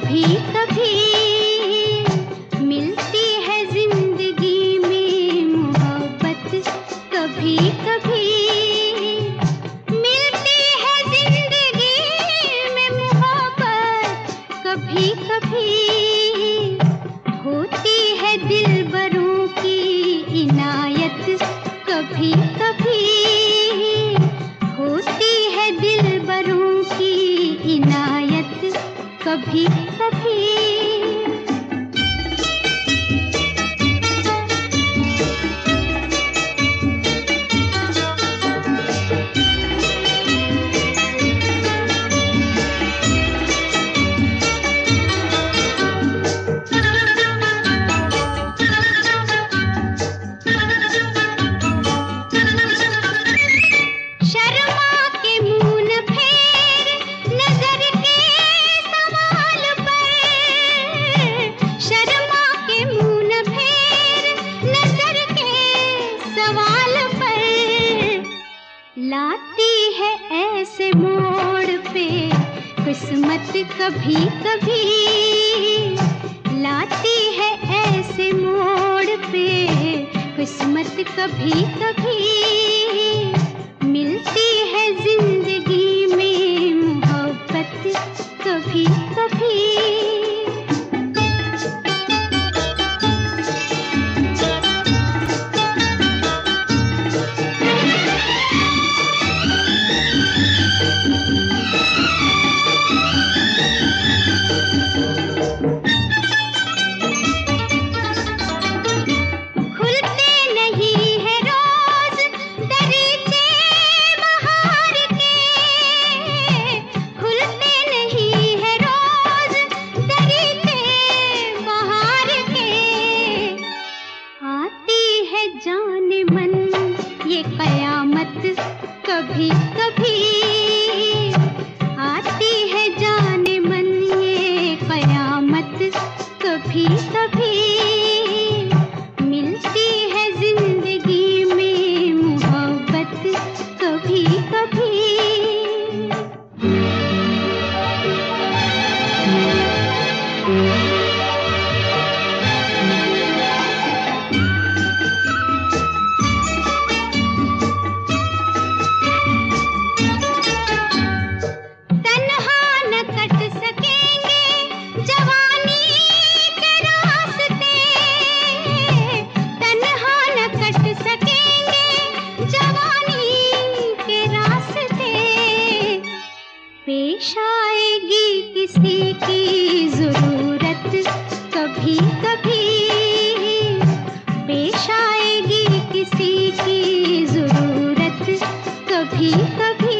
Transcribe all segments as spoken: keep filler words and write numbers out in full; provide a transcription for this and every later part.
कभी कभी मिलती है जिंदगी में मोहब्बत, कभी कभी मिलती है जिंदगी में मोहब्बत, कभी कभी होती है दिलबरों की इनायत, कभी कभी होती है दिलबरों की इनायत, कभी कभी। लाती है ऐसे मोड़ पे किस्मत, कभी कभी लाती है ऐसे मोड़ पे किस्मत, कभी कभी मिलती है जिंदगी में मोहब्बत, कभी कभी। जाने मन ये कयामत, कभी कभी आती है जाने मन ये कयामत, कभी कभी मिलती है जिंदगी में मोहब्बत, कभी कभी। पेश आएगी किसी की जरूरत, कभी कभी पेश आएगी किसी की जरूरत, कभी कभी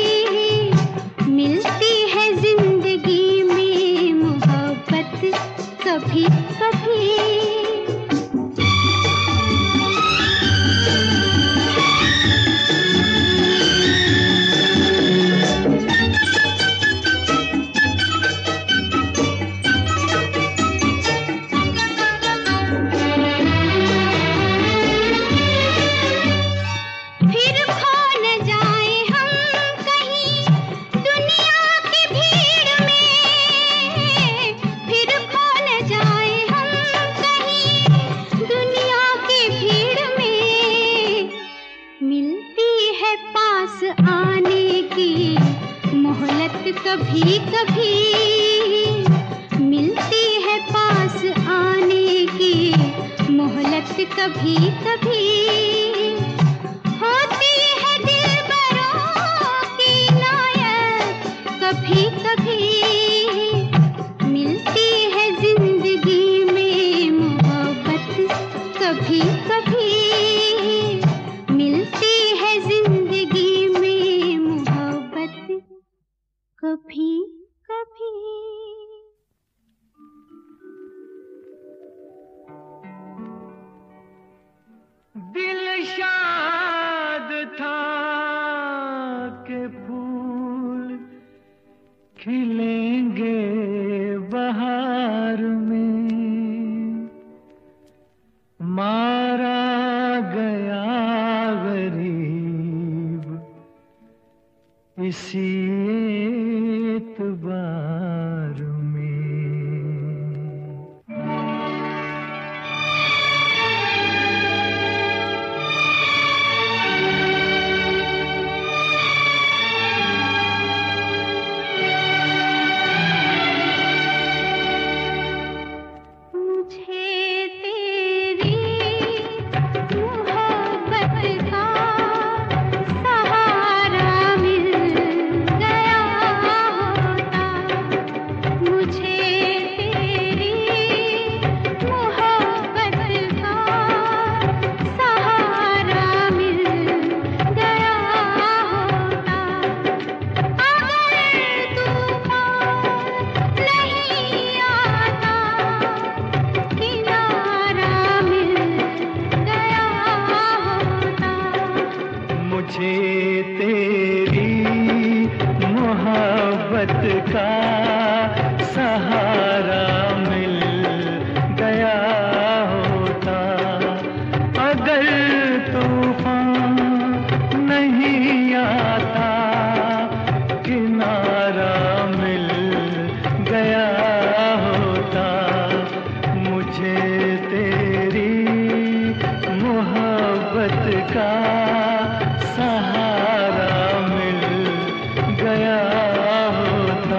मिलती है जिंदगी में मोहब्बत, कभी कभी। आने की मोहलत, कभी कभी मिलती है पास आने की मोहलत, कभी कभी होती है दिलबरों की इनायत, कभी कभी मिलती है जिंदगी में मोहब्बत, कभी कभी मिलती है जिंदगी में मोहब्बत, कभी कभी। दिल शाद था के फूल खिलेंगे बहार में, मारा गया गरीब इसी एतबार में। मुझे तेरी मोहब्बत का सहारा मिल गया होता, अगर तूफान नहीं आता, किनारा मिल गया होता, मुझे तेरी मोहब्बत का सहारा मिल गया होता।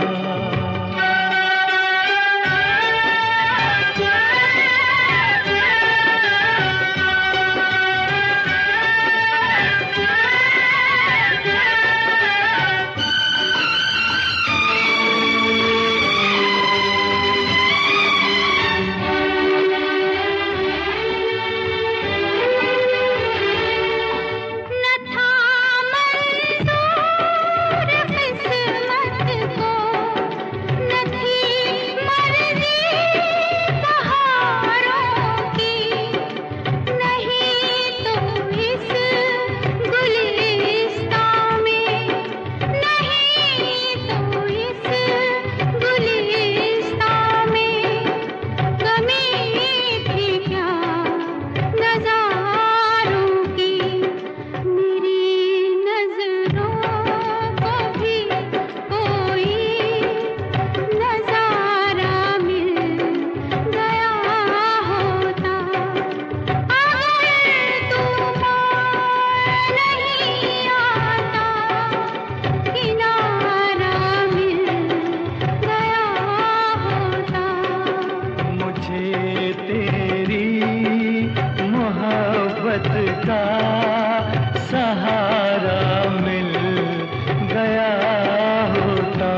का सहारा मिल गया होता।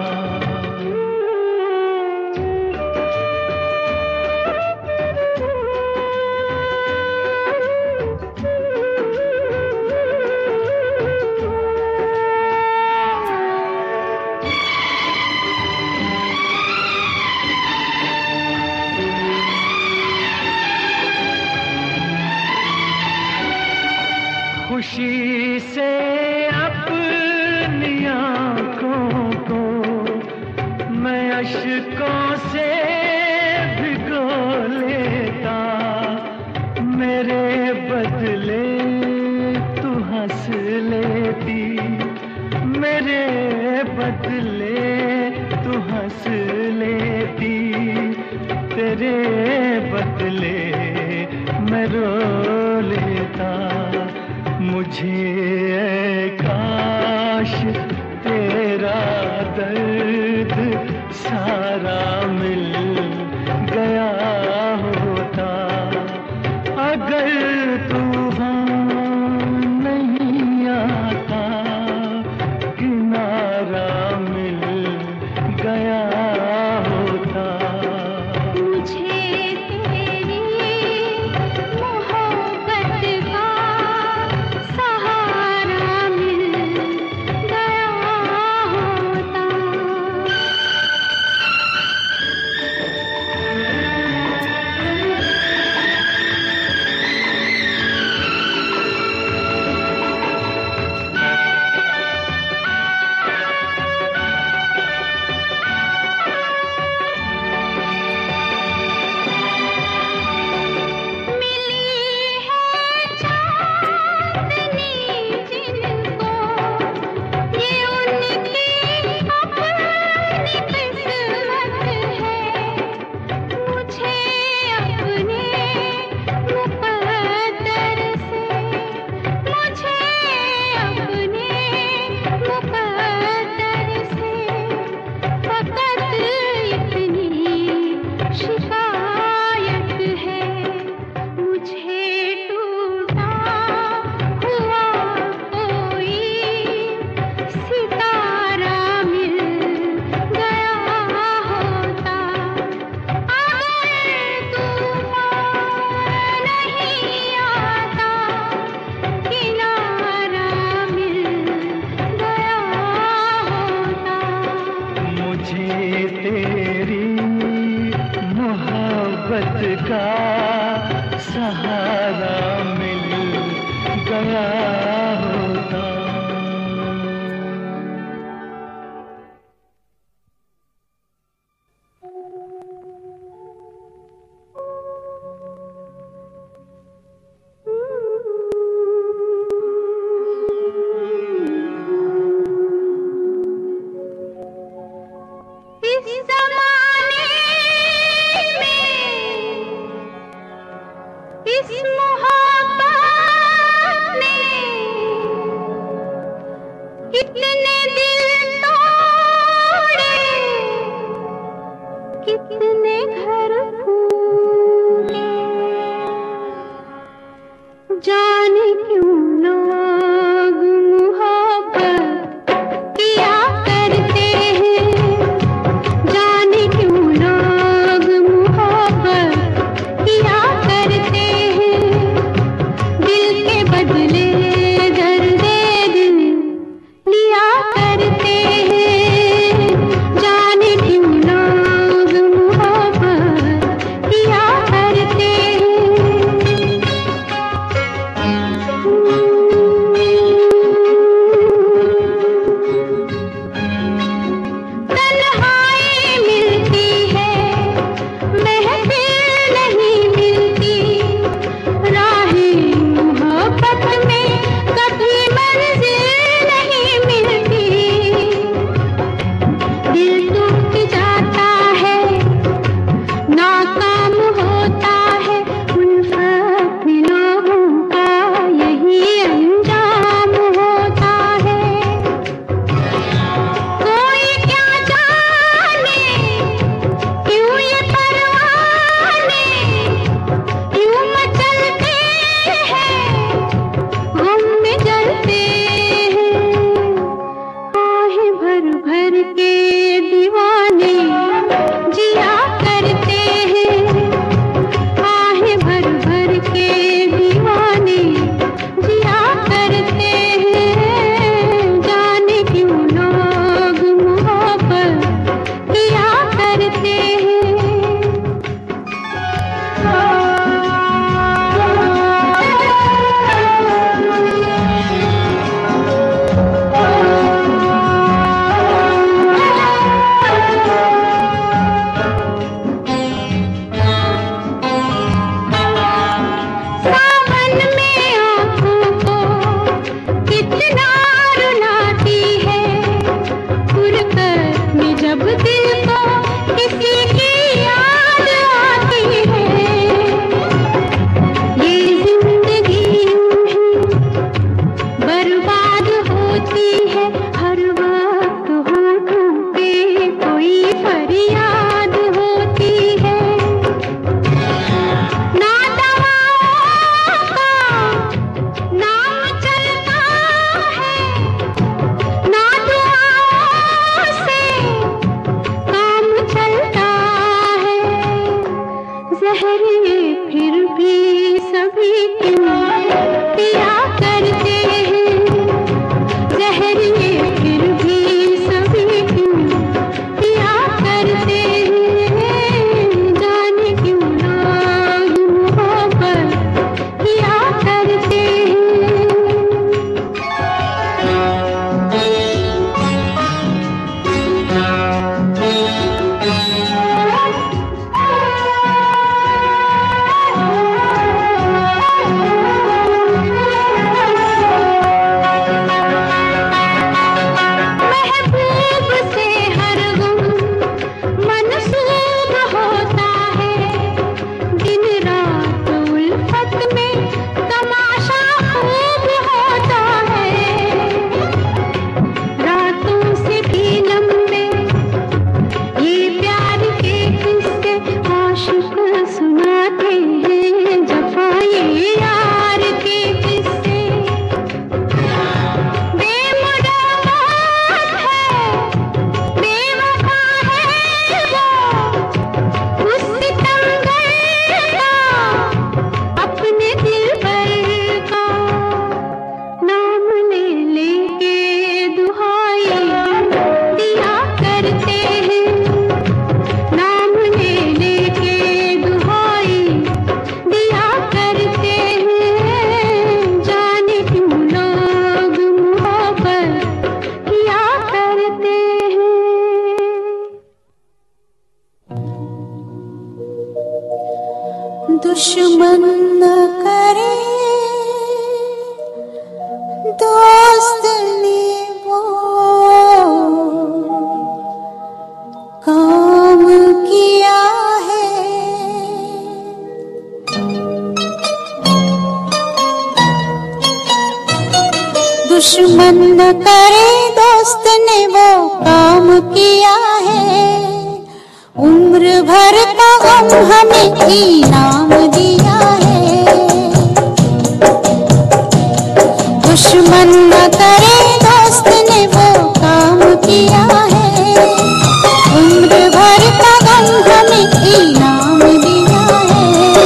खुशी से अपनी आँखों को मैं अश्कों से भिगो लेता, मेरे बदले तू हंस लेती, मेरे बदले तू हंस लेती, तेरे बदले मैं रो लेता। मुझे ऐ काश तेरा दर्द सारा मिल गया होता, अगर तूफान नहीं आता, किनारा मिल गया होता। सहारा दुश्मन न करे दोस्त ने वो काम किया है। दुश्मन न करे दोस्त ने वो काम किया है। उम्र भर का गम हमें इनाम दिया है। दुश्मन न करे दोस्त ने वो काम किया है। उम्र भर का गम हमें इनाम दिया है।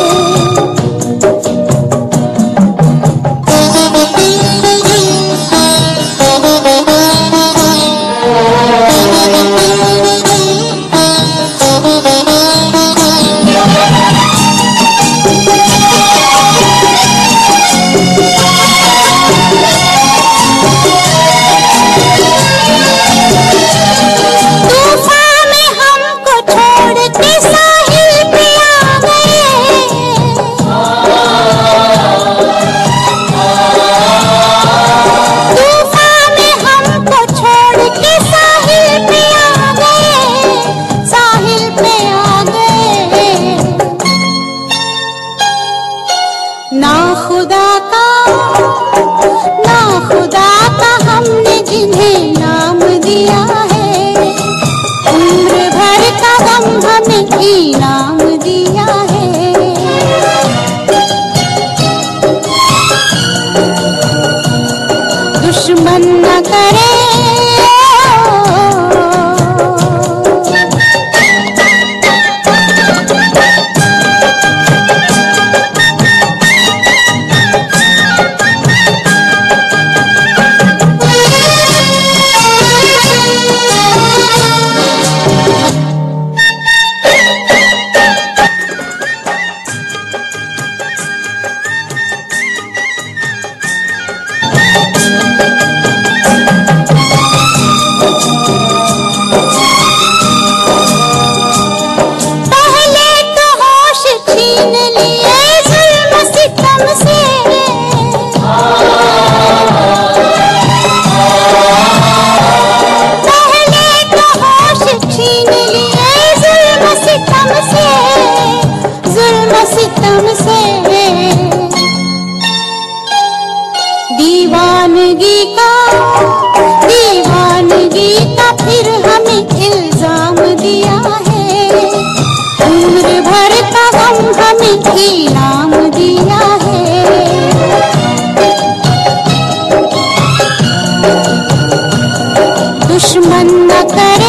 ना खुदा का ना खुदा का हमने जिन्हें नाम दिया है। उम्र भर का गम हमें इनाम दिया है। दुश्मन न करे दीवानगी का दीवानगी का फिर हमें इल्जाम दिया है। उम्र भर का गम हमें इनाम दिया है। दुश्मन न करे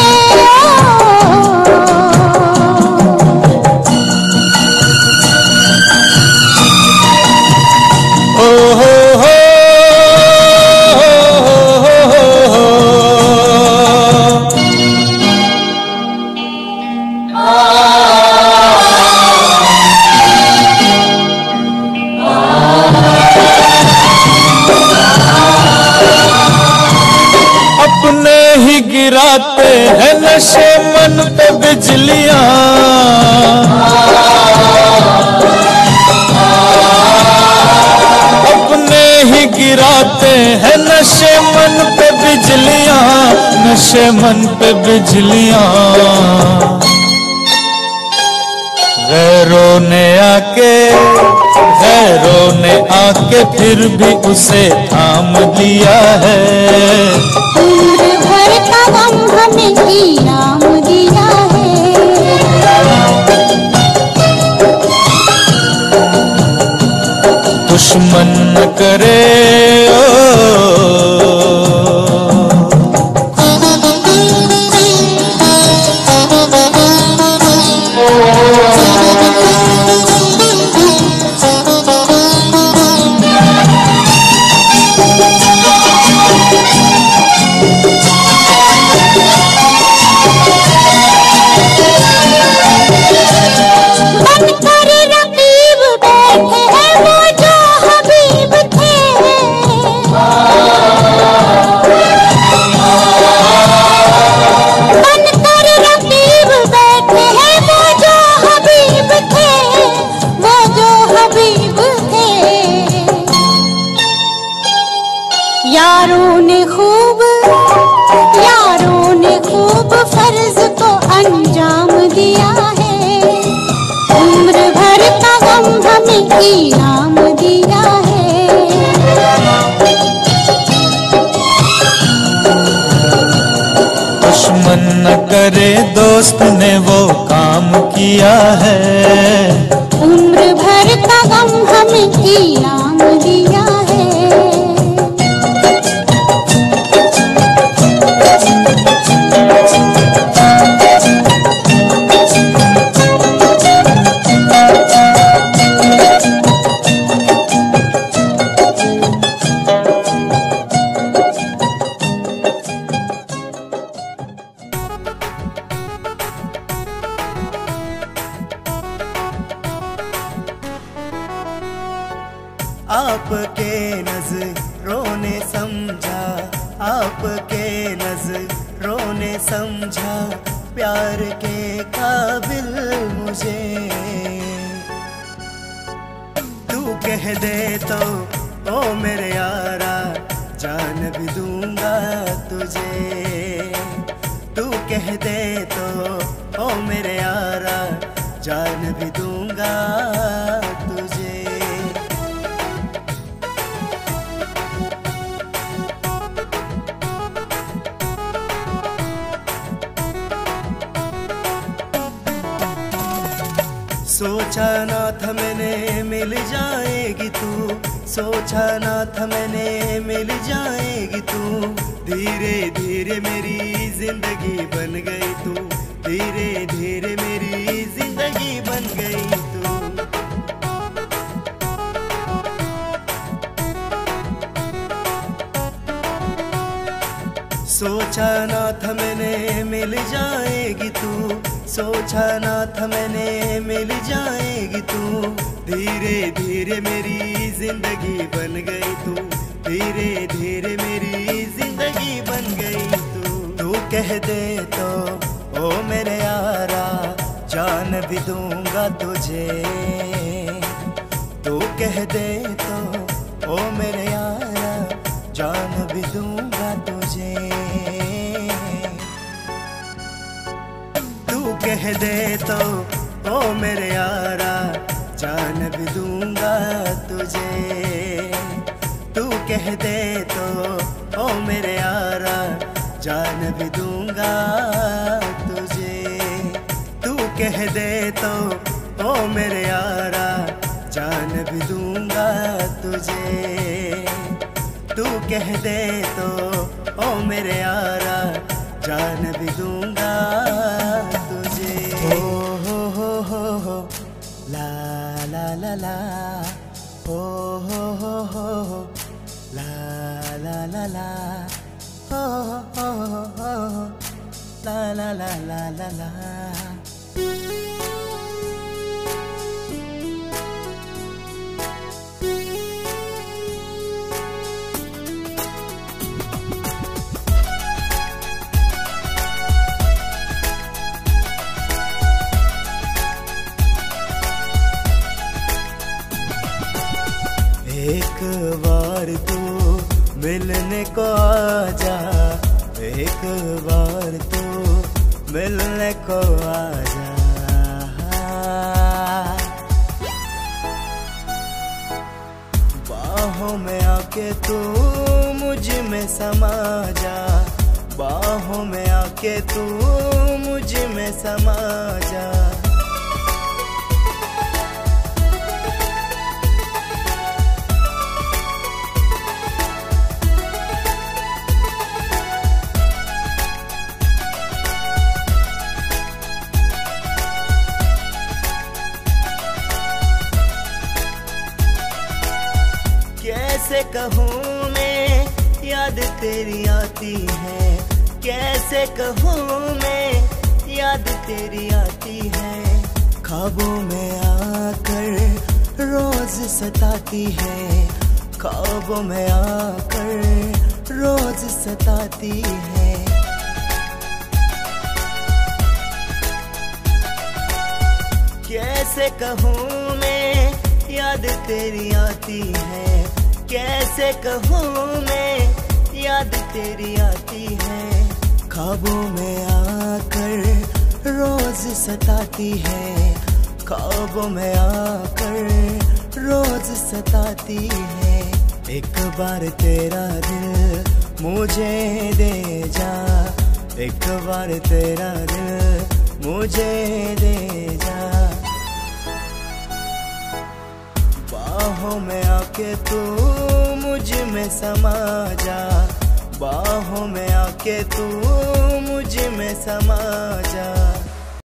गिराते हैं नशे मन पे बिजलियां। अपने ही गिराते हैं नशे मन पे बिजलियां, नशे मन पे बिजलियां। गैरों ने आके गैरों ने आके फिर भी उसे थाम दिया है। उम्र भर का गम हमें इनाम दिया है। दुश्मन न करे ओ बनकर रकीब बैठे हैं वो जो हबीब थे। यारों ने खूब यारों ने खूब फर्ज को अंजाम दिया है, उम्र भर का गम हमें इनाम दिया है। दुश्मन न करे दोस्त ने वो काम किया है, उम्र भर का गम हमें इनाम दिया है। आपके नजरों ने समझा, आपके नजरों ने समझा प्यार के काबिल मुझे। तू कह दे तो ओ मेरे यारा जान भी दूंगा तुझे। तू कह दे तो ओ मेरे यारा जान भी दूंगा तुझे। सोचा ना था मैंने मिल जाएगी तू, सोचा ना था मैंने मिल जाएगी तू। धीरे धीरे मेरी जिंदगी बन गई तू, धीरे धीरे मेरी जिंदगी बन गई तू। सोचा ना था मैंने मिल जाएगी तू, सोचा ना था मैंने मिल जाएगी तू। धीरे धीरे मेरी जिंदगी बन गई तू, धीरे धीरे मेरी जिंदगी बन गई तू। तू कह दे तो ओ मेरे यारा जान भी दूंगा तुझे। तू कह दे तो ओ मेरे यारा जान भी दूंगा तुझे। तू कह दे तो ओ मेरे यारा जान भी दूंगा तुझे। तू कह दे तो ओ मेरे यारा जान भी दूंगा तुझे। तू कह दे तो ओ मेरे यारा जान भी दूंगा तुझे। तू कह दे तो ओ मेरे यारा जान भी दूंगा तुझे। हो हो हो हो हो ला ला ला ला, हो हो हो हो हो ला ला ला ला, हो हो हो हो हो ला ला ला ला ला ला। एक बार तू मिलने को आजा, एक बार तू मिलने को आजा। बाहों में आके तू मुझ में समा जा, बाहों में आके तू मुझ में समा जा। कैसे कहूँ मैं याद तेरी आती है, कैसे कहूँ मैं याद तेरी आती है। ख्वाबों में आकर रोज सताती है, ख्वाबों में आकर रोज सताती है। कैसे कहूँ मैं याद तेरी आती है, कैसे कहूँ मैं तेरी आती है, ख्वाबों में आकर रोज सताती है, ख्वाबों में आकर रोज सताती है। एक बार तेरा दिल मुझे दे जा, एक बार तेरा दिल मुझे दे जा। बाहों में आके तू मुझ में समा जा, बाहों में आके तू मुझ में समा जा।